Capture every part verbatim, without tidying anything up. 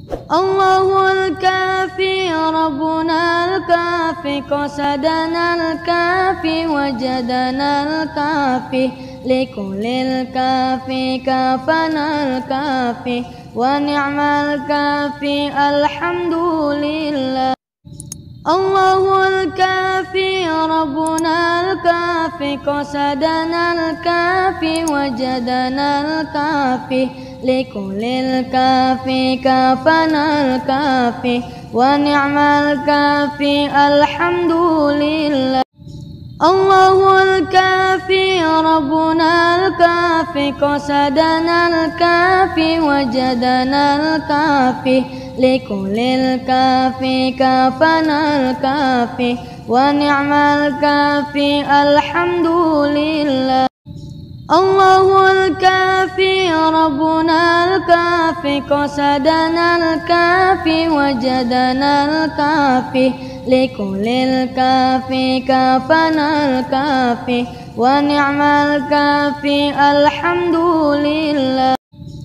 الله الكافي ربنا الكافي قصدنا الكافي وجدنا الكافي لكل الكافي كافنا الكافي ونعم الكافي الحمد لله. الله الكافي ربنا الكافي قصدنا الكافي وجدنا الكافي لكل الكافي كافنا الكافي ونعم الكافي الحمد لله. الله الكافي ربنا الكافي قصدنا الكافي وجدنا الكافي لكل الكافي كافنا الكافي ونعم الكافي الحمد لله. الله الكافي ربنا الكافي قصدنا الكافي وجدنا الكافي لكل الكافي كافنا الكافي ونعم الكافي الحمد لله.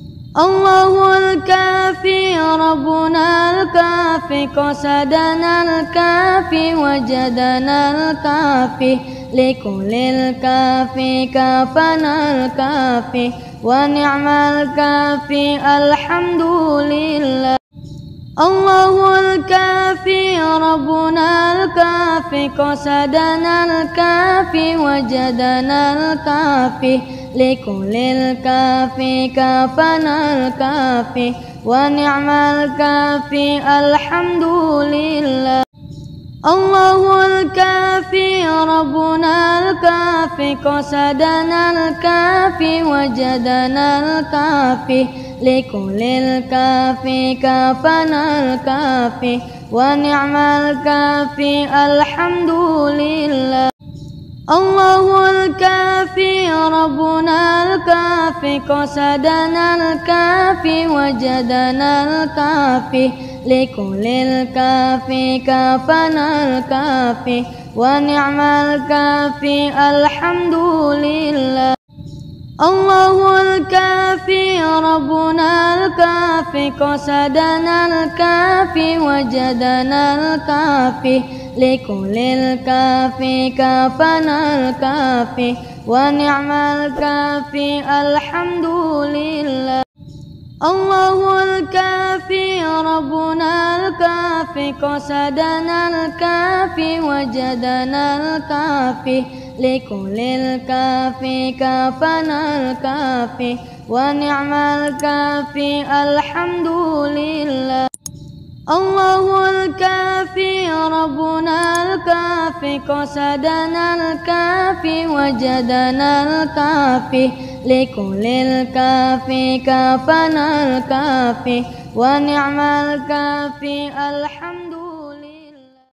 الله الكافي ربنا الكافي قصدنا الكافي وجدنا الكافي لكل الكافي كافنا الكافي ونعم الكافي الحمد لله. الله الكافي ربنا الكافي قصدنا الكافي وجدنا الكافي لكل الكافي كافنا الكافي ونعم الكافي الحمد لله. الله الكافي ربنا الكافي قصدنا الكافي وجدنا الكافي لكل الكافي كافنا الكافي ونعم الكافي الحمد لله. الله الكافي ربنا الكافي قصدنا الكافي وجدنا الكافي لكل الكافي كافنا الكافي ونعم الكافي الحمد لله. الله الكافي ربنا الكافي قصدنا الكافي وجدنا الكافي لكل الكافي كافنا الكافي ونعم الكافي الحمد لله. الله الكافي ربنا الكافي قصدنا الكافي وجدنا الكافي لكل الكافي كافنا الكافي ونعم الكافي الحمد لله. الله الكافي ربنا الكافي قصدنا الكافي وجدنا الكافي لكل الكافي كافنا الكافي ونعم الكافي الحمد